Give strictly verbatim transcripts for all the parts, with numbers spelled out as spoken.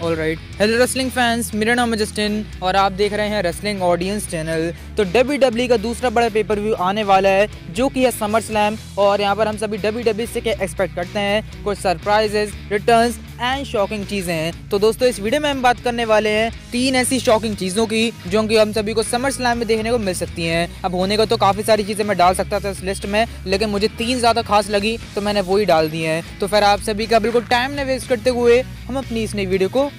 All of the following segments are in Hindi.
ऑलराइट, हेलो रेसलिंग फैंस, मेरा नाम है जस्टिन और आप देख रहे हैं रेसलिंग ऑडियंस चैनल। तो डब्ल्यू डब्ल्यू ई का दूसरा बड़ा पेपर व्यू आने वाला है जो कि है समर स्लैम, और यहाँ पर हम सभी डब्ल्यू डब्ल्यू ई से क्या एक्सपेक्ट करते हैं, कुछ सरप्राइजेस, रिटर्न्स एंड शॉकिंग चीज़ें हैं। तो दोस्तों इस वीडियो में हम बात करने वाले हैं तीन ऐसी शॉकिंग चीज़ों की जो कि हम सभी को समर स्लैम में देखने को मिल सकती हैं। अब होने को तो काफ़ी सारी चीज़ें मैं डाल सकता था इस लिस्ट में, लेकिन मुझे तीन ज़्यादा खास लगी तो मैंने वही डाल दी हैं। तो फिर आप सभी का बिल्कुल टाइम न वेस्ट करते हुए हम अपनी इस नई वीडियो को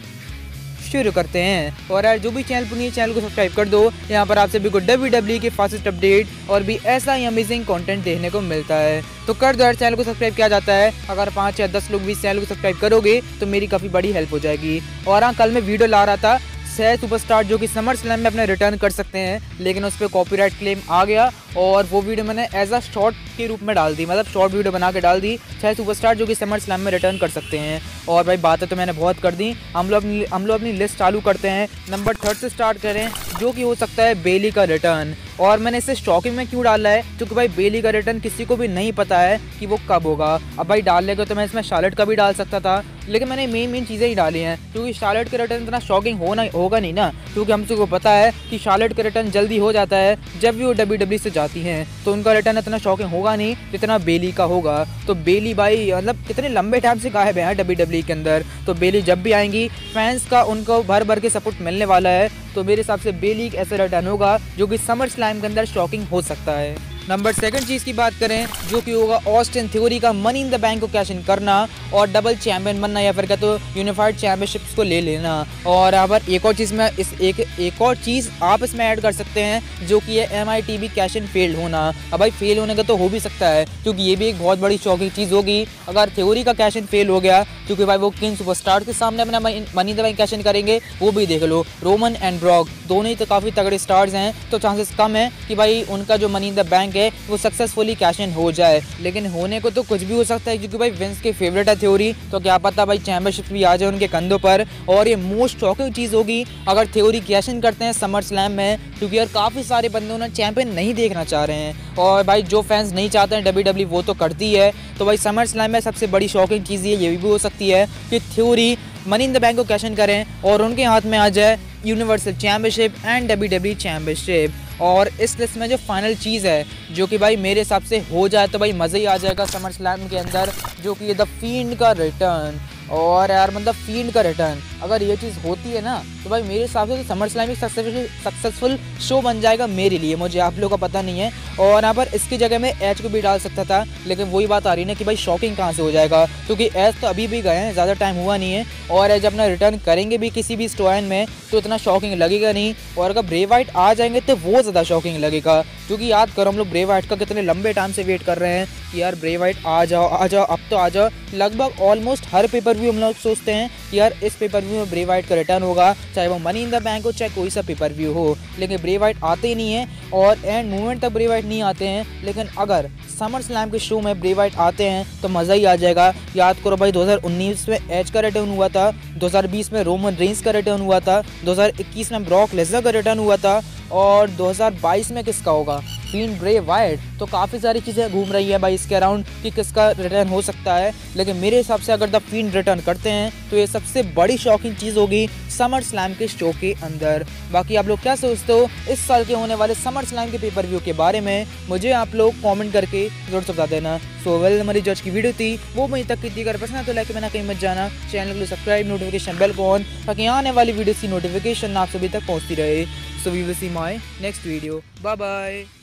शुरू करते हैं। और यार जो भी चैनल पर नहीं है चैनल को सब्सक्राइब कर दो। यहाँ पर आप सभी को डब्ल्यू डब्ल्यू ई के फास्टेस्ट अपडेट और भी ऐसा ही अमेजिंग कंटेंट देखने को मिलता है। तो कर दो यार, चैनल को सब्सक्राइब किया जाता है। अगर पाँच या दस लोग भी इस चैनल को सब्सक्राइब करोगे तो मेरी काफ़ी बड़ी हेल्प हो जाएगी। और हाँ, कल मैं वीडियो ला रहा था छह सुपरस्टार जो कि समर स्लैम में अपने रिटर्न कर सकते हैं, लेकिन उस पर कॉपीराइट क्लेम आ गया और वो वीडियो मैंने एज अ शॉर्ट के रूप में डाल दी, मतलब शॉर्ट वीडियो बना के डाल दी, छह सुपरस्टार जो कि समर स्लैम में रिटर्न कर सकते हैं। और भाई बातें तो मैंने बहुत कर दी, हम लोग हम लोग अपनी लिस्ट चालू करते हैं। नंबर थर्ड से स्टार्ट करें जो कि हो सकता है बेली का रिटर्न। और मैंने इसे शॉकिंग में क्यों डाला है, क्योंकि भाई बेली का रिटर्न किसी को भी नहीं पता है कि वो कब होगा। अब भाई डालने को तो मैं इसमें शार्लेट का भी डाल सकता था, लेकिन मैंने मेन मेन चीज़ें ही डाली हैं क्योंकि शार्लेट का रिटर्न इतना शॉकिंग होना होगा नहीं ना, क्योंकि हम सबको पता है कि शार्लेट का रिटर्न जल्दी हो जाता है जब भी वो डब्ल्यू डब्ल्यू से जाती हैं, तो उनका रिटर्न इतना शॉकिंग होगा नहीं जितना बेली का होगा। तो बेली भाई मतलब कितने लंबे टाइम से गायब है डब्ल्यू डब्ल्यू के अंदर, तो बेली जब भी आएंगी फैंस का उनको भर भर के सपोर्ट मिलने वाला है। तो मेरे हिसाब से बेली एक ऐसा रिटर्न होगा जो कि समर स्लैम के अंदर शॉकिंग हो सकता है। नंबर सेकंड चीज़ की बात करें जो कि होगा ऑस्टिन थ्योरी का मनी इन द बैंक को कैश इन करना और डबल चैंपियन बनना, या फिर क्या तो यूनिफाइड चैंपियनशिप्स को ले लेना। और यहाँ पर एक और चीज़ में इस एक एक और चीज़ आप इसमें ऐड कर सकते हैं जो कि है M I T B cash in failed होना। अब भाई फेल होने का तो हो भी सकता है, क्योंकि ये भी एक बहुत बड़ी शॉकिंग चीज़ होगी अगर थ्योरी का कैश इन फेल हो गया, क्योंकि भाई वो किन सुपरस्टार के सामने अपना money in the bank cash in करेंगे वो भी देख लो। रोमन एंड ब्रॉक दोनों ही तो काफ़ी तगड़े स्टार्स हैं, तो चांसेस कम है कि भाई उनका जो मनी इन द बैंक है वो सक्सेसफुली कैश इन हो जाए। लेकिन होने को तो कुछ भी हो सकता है, क्योंकि भाई विंस के फेवरेट है थ्योरी, तो क्या पता भाई चैंपियनशिप भी आ जाए उनके कंधों पर। और ये मोस्ट शॉकिंग चीज़ होगी अगर थ्योरी कैश इन करते हैं समर स्लैम में, क्योंकि यार काफ़ी सारे बंदे उन्हें चैंपियन नहीं देखना चाह रहे हैं, और भाई जो फैंस नहीं चाहते हैं डब्ल्यू डब्ल्यू वो तो करती है। तो भाई समर स्लैम में सबसे बड़ी शॉकिंग चीज़ ये ये भी हो सकती है कि Theory money in the bank को कैश इन करें और उनके हाथ में आ जाए Universal Championship and W W Championship. और इस लिस्ट में जो फाइनल चीज़ है जो कि भाई मेरे हिसाब से हो जाए तो भाई मज़ा ही आ जाएगा समर स्लैम के अंदर, जो कि द फील्ड का रिटर्न। और यार मतलब फील्ड का रिटर्न अगर ये चीज़ होती है ना तो भाई मेरे हिसाब से तो समर स्लैम एक सक्सेसफुल सक्सेसफुल शो बन जाएगा मेरे लिए, मुझे आप लोगों का पता नहीं है। और यहाँ पर इसकी जगह में एच को भी डाल सकता था, लेकिन वही बात आ रही है ना कि भाई शॉकिंग कहाँ से हो जाएगा, क्योंकि एच तो अभी भी गए हैं, ज़्यादा टाइम हुआ नहीं है, और एच अपना रिटर्न करेंगे भी किसी भी स्टोराइन में तो इतना शॉकिंग लगेगा नहीं। और अगर ब्रे वाइट आ जाएंगे तो वो ज़्यादा शॉकिंग लगेगा, क्योंकि याद करो हम लोग ब्रे वाइट का कितने लंबे टाइम से वेट कर रहे हैं कि यार ब्रे वाइट आ जाओ आ जाओ अब तो आ जाओ। लगभग ऑलमोस्ट हर पेपर व्यू हम लोग सोचते हैं कि यार इस पेपर व्यू में ब्रे वाइट का रिटर्न होगा, चाहे वो मनी इन द बैंक हो चाहे कोई सा पेपर व्यू हो, लेकिन ब्रे वाइट आते ही नहीं है और एंड मोमेंट तक ब्रे वाइट नहीं आते हैं। लेकिन अगर समर स्लैम के शो में ब्रे वाइट आते हैं तो मज़ा ही आ जाएगा। याद करो भाई दो हज़ार उन्नीस में एच का रिटर्न हुआ था, दो हज़ार बीस में रोमन रेंस का रिटर्न हुआ था, दो हज़ार इक्कीस में ब्रॉक लेसनर का रिटर्न हुआ था, और दो हज़ार बाईस में किसका होगा, फिन ब्रे वाइट। तो काफ़ी सारी चीज़ें घूम रही है भाई इसके अराउंड कि किसका रिटर्न हो सकता है, लेकिन मेरे हिसाब से अगर द फिन रिटर्न करते हैं तो ये सबसे बड़ी शॉकिंग चीज़ होगी समर स्लैम के शो के अंदर। बाकी आप लोग क्या सोचते हो इस साल के होने वाले समर स्लैम के पेपर व्यू के बारे में, मुझे आप लोग कमेंट करके जरूर से बता देना। सो वेल हमारी जज की वीडियो थी वो वहीं तक की थी, अगर पसंद तो लाइक करना, कहीं मत जाना, चैनल को सब्सक्राइब, नोटिफिकेशन बेल को ऑन, ताकि आने वाली वीडियो की नोटिफिकेशन आप सभी तक पहुँचती रहे। So we will see my next video, bye bye.